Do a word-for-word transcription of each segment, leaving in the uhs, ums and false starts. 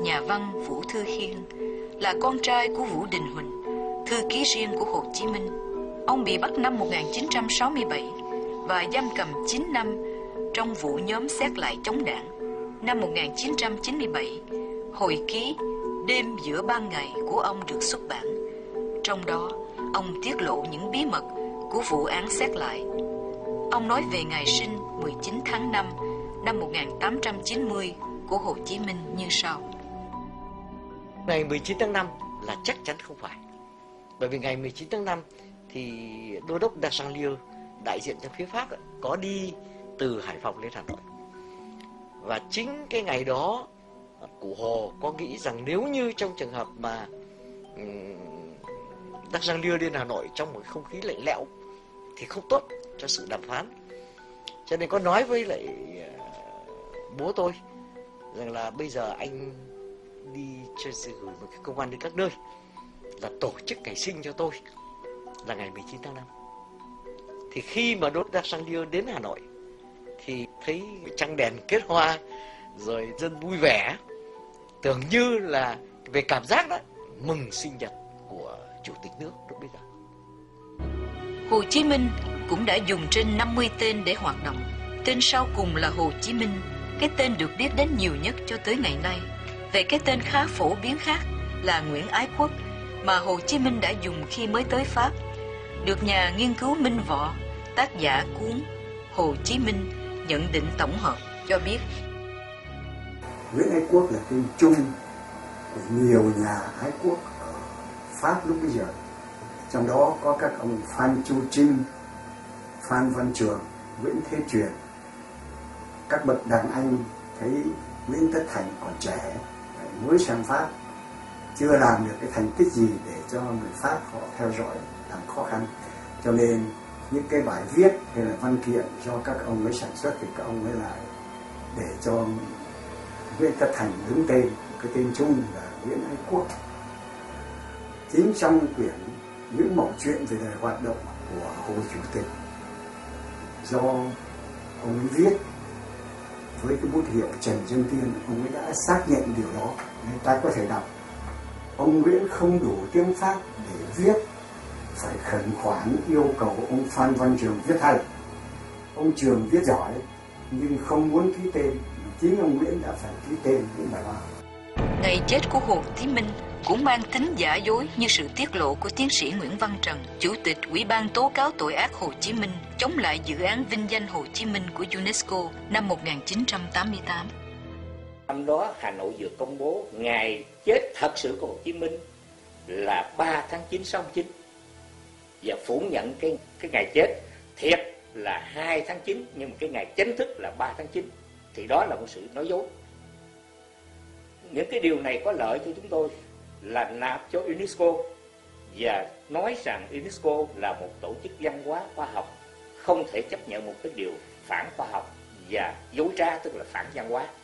nhà văn Vũ Thư Hiên, là con trai của Vũ Đình Huỳnh, thư ký riêng của Hồ Chí Minh. Ông bị bắt năm một nghìn chín trăm sáu mươi bảy và giam cầm chín năm trong vụ nhóm xét lại chống đảng. Năm một nghìn chín trăm chín mươi bảy, hồi ký Đêm giữa ban ngày của ông được xuất bản. Trong đó, ông tiết lộ những bí mật của vụ án xét lại. Ông nói về ngày sinh mười chín tháng năm năm một nghìn tám trăm chín mươi của Hồ Chí Minh như sau. Ngày mười chín tháng năm là chắc chắn không phải. Bởi vì ngày mười chín tháng năm thì Đô đốc Desailly, đại diện cho phía Pháp, có đi từ Hải Phòng lên Hà Nội. Và chính cái ngày đó, Cụ Hồ có nghĩ rằng nếu như trong trường hợp mà um, Desailly lên Hà Nội trong một không khí lạnh lẽo thì không tốt cho sự đàm phán. Cho nên có nói với lại uh, bố tôi rằng là bây giờ anh đi chơi gửi một cái công văn đi các nơi là tổ chức ngày sinh cho tôi là ngày mười chín tháng năm. Thì khi mà đốt Desailly đến Hà Nội thì thấy trăng đèn kết hoa rồi dân vui vẻ, tưởng như là về cảm giác đó mừng sinh nhật của chủ tịch nước lúc bây giờ. Hồ Chí Minh cũng đã dùng trên năm mươi tên để hoạt động. Tên sau cùng là Hồ Chí Minh, cái tên được biết đến nhiều nhất cho tới ngày nay. Về cái tên khá phổ biến khác là Nguyễn Ái Quốc mà Hồ Chí Minh đã dùng khi mới tới Pháp, được nhà nghiên cứu Minh Võ, tác giả cuốn Hồ Chí Minh nhận định tổng hợp cho biết. Nguyễn Ái Quốc là tên chung của nhiều nhà ái quốc ở Pháp lúc bây giờ. Trong đó có các ông Phan Chu Trinh, Phan Văn Trường, Nguyễn Thế Truyền. Các bậc đàn anh thấy Nguyễn Tất Thành còn trẻ, mới sang Pháp, chưa làm được cái thành tích gì để cho người Pháp họ theo dõi, làm khó khăn. Cho nên những cái bài viết hay là văn kiện do các ông ấy sản xuất thì các ông ấy lại để cho Nguyễn Tất Thành đứng tên, cái tên chung là Nguyễn Ái Quốc. Chính trong quyển những mẩu chuyện về đời hoạt động của Hồ Chủ tịch do ông ấy viết với cái bút hiệu Trần Dương Tiên, ông ấy đã xác nhận điều đó. Người ta có thể đọc: ông Nguyễn không đủ tiếng Pháp để viết, phải khẩn khoản yêu cầu ông Phan Văn Trường viết hay. Ông Trường viết giỏi nhưng không muốn ký tên, chính ông Nguyễn đã phải ký tên những bài báo. Ngày chết của Hồ Chí Minh cũng mang tính giả dối như sự tiết lộ của tiến sĩ Nguyễn Văn Trần, Chủ tịch Ủy ban tố cáo tội ác Hồ Chí Minh chống lại dự án vinh danh Hồ Chí Minh của UNESCO năm một nghìn chín trăm tám mươi tám. Năm đó Hà Nội vừa công bố ngày chết thật sự của Hồ Chí Minh là ba tháng chín sáu chín và phủ nhận cái cái ngày chết thiệt là hai tháng chín, nhưng mà cái ngày chính thức là ba tháng chín, thì đó là một sự nói dối. Những cái điều này có lợi cho chúng tôi là nạp cho UNESCO và nói rằng UNESCO là một tổ chức văn hóa khoa học, không thể chấp nhận một cái điều phản khoa học và dối trá, tức là phản văn hóa.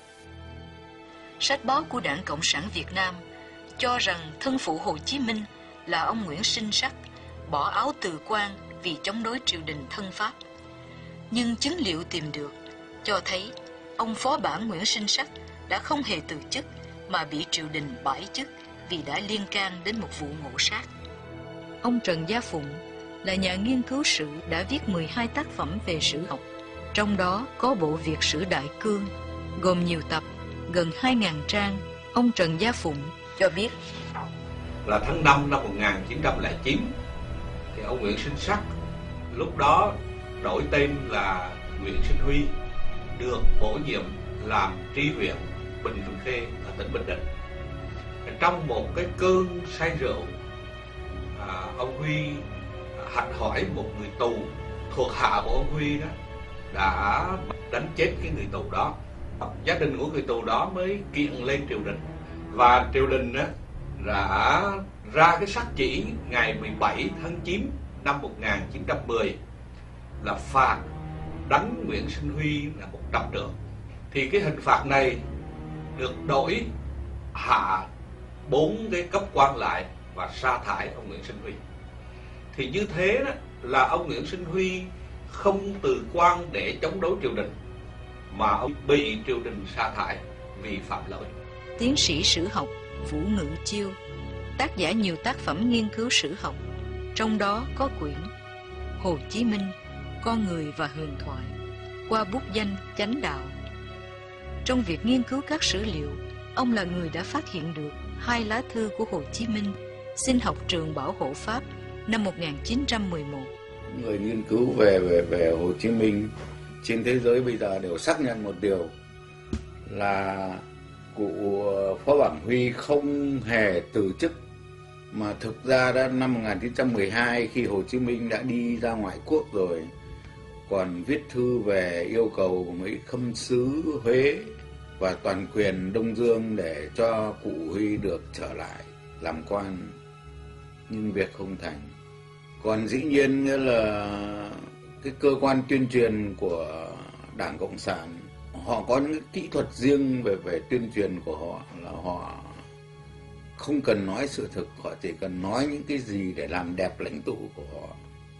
Sách báo của Đảng Cộng sản Việt Nam cho rằng thân phụ Hồ Chí Minh là ông Nguyễn Sinh Sắc, bỏ áo từ quan vì chống đối triều đình thân Pháp. Nhưng chứng liệu tìm được cho thấy ông phó bản Nguyễn Sinh Sắc đã không hề từ chức mà bị triều đình bãi chức vì đã liên can đến một vụ ngộ sát. Ông Trần Gia Phụng là nhà nghiên cứu sử đã viết mười hai tác phẩm về sử học, trong đó có bộ Việt sử Đại Cương, gồm nhiều tập, gần hai nghìn trang. Ông Trần Gia Phụng cho biết là tháng năm năm một nghìn chín trăm lẻ chín thì ông Nguyễn Sinh Sắc, lúc đó đổi tên là Nguyễn Sinh Huy, được bổ nhiệm làm tri huyện Bình Thường Khê ở tỉnh Bình Định. Trong một cái cơn say rượu, à, ông Huy hạch hỏi một người tù thuộc hạ của ông Huy đó đã đánh chết cái người tù đó. Gia đình của người tù đó mới kiện lên triều đình, và triều đình đó đã ra cái sắc chỉ ngày mười bảy tháng chín năm một nghìn chín trăm mười là phạt đánh Nguyễn Sinh Huy là một trăm trượng. Thì cái hình phạt này được đổi hạ bốn cái cấp quan lại và sa thải ông Nguyễn Sinh Huy. Thì như thế đó là ông Nguyễn Sinh Huy không từ quan để chống đối triều đình, mà ông bị triều đình sa thải vì phạm lỗi. tiến sĩ sử học Vũ Ngự Chiêu, tác giả nhiều tác phẩm nghiên cứu sử học, trong đó có quyển Hồ Chí Minh, Con người và huyền thoại, qua bút danh Chánh Đạo. Trong việc nghiên cứu các sử liệu, ông là người đã phát hiện được hai lá thư của Hồ Chí Minh xin học trường Bảo Hộ Pháp năm một nghìn chín trăm mười một. Người nghiên cứu về về về Hồ Chí Minh trên thế giới bây giờ đều xác nhận một điều là cụ Phó Bảng Huy không hề từ chức, mà thực ra đã năm một nghìn chín trăm mười hai khi Hồ Chí Minh đã đi ra ngoại quốc rồi, còn viết thư về yêu cầu mấy khâm sứ Huế và toàn quyền Đông Dương để cho cụ Huy được trở lại làm quan, nhưng việc không thành. Còn dĩ nhiên nghĩa là cái cơ quan tuyên truyền của Đảng Cộng sản, họ có những kỹ thuật riêng về về tuyên truyền của họ, là họ không cần nói sự thực, họ chỉ cần nói những cái gì để làm đẹp lãnh tụ của họ.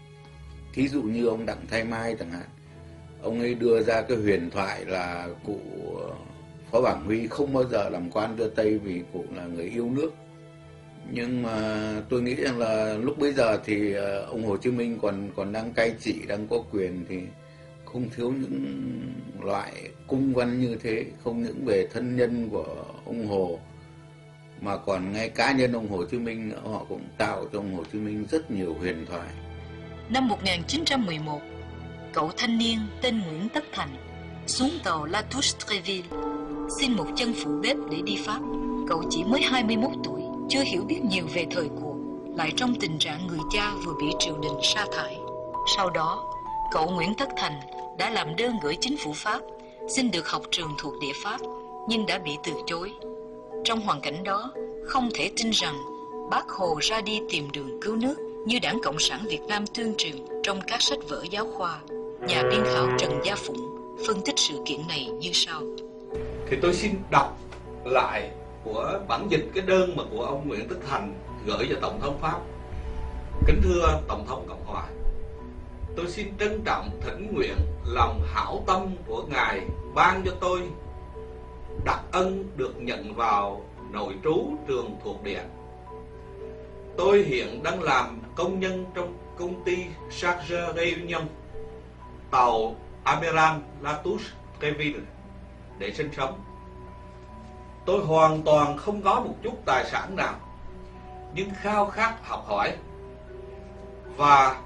Thí dụ như ông Đặng Thái Mai chẳng hạn, ông ấy đưa ra cái huyền thoại là cụ Phó Bảng Huy không bao giờ làm quan đưa Tây vì cụ là người yêu nước. Nhưng mà tôi nghĩ rằng là lúc bấy giờ thì ông Hồ Chí Minh còn còn đang cai trị, đang có quyền, thì không thiếu những loại cung văn như thế, không những về thân nhân của ông Hồ mà còn ngay cá nhân ông Hồ Chí Minh nữa, họ cũng tạo cho ông Hồ Chí Minh rất nhiều huyền thoại. Năm một nghìn chín trăm mười một, cậu thanh niên tên Nguyễn Tất Thành xuống tàu La Touche-Tréville xin một chân phụ bếp để đi Pháp. Cậu chỉ mới hai mươi mốt tuổi, chưa hiểu biết nhiều về thời cuộc, lại trong tình trạng người cha vừa bị triều đình sa thải. Sau đó, cậu Nguyễn Tất Thành đã làm đơn gửi chính phủ Pháp xin được học trường thuộc địa Pháp, nhưng đã bị từ chối. Trong hoàn cảnh đó, không thể tin rằng Bác Hồ ra đi tìm đường cứu nước như Đảng Cộng sản Việt Nam tuyên truyền trong các sách vở giáo khoa. Nhà biên khảo Trần Gia Phụng phân tích sự kiện này như sau. Thì tôi xin đọc lại của bản dịch cái đơn mà của ông Nguyễn Tất Thành gửi cho Tổng thống Pháp. Kính thưa Tổng thống Cộng hòa, tôi xin trân trọng thỉnh nguyện lòng hảo tâm của Ngài ban cho tôi đặc ân được nhận vào nội trú trường thuộc địa. Tôi hiện đang làm công nhân trong công ty Charger Réunion, tàu Amiral La Touche-Tréville để sinh sống. Tôi hoàn toàn không có một chút tài sản nào, nhưng khao khát học hỏi, và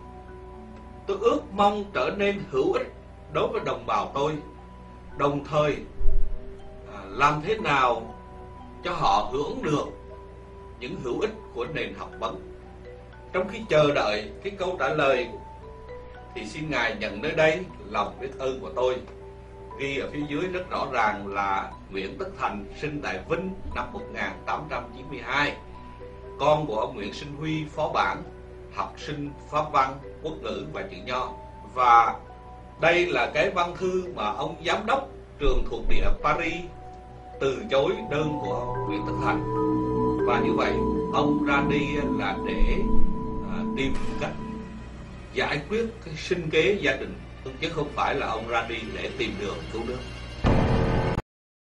tôi ước mong trở nên hữu ích đối với đồng bào tôi, đồng thời à, làm thế nào cho họ hưởng được những hữu ích của nền học vấn. Trong khi chờ đợi cái câu trả lời thì xin Ngài nhận nơi đây lòng biết ơn của tôi. Ghi ở phía dưới rất rõ ràng là Nguyễn Tất Thành sinh tại Vinh năm một nghìn tám trăm chín mươi hai, con của ông Nguyễn Sinh Huy, phó bản, học sinh Pháp văn, quốc ngữ và chữ Nho. Và đây là cái văn thư mà ông giám đốc trường thuộc địa Paris từ chối đơn của Nguyễn Tất Thành. Và như vậy ông ra đi là để à, tìm cách giải quyết cái sinh kế gia đình, chứ không phải là ông ra đi để tìm đường cứu nước.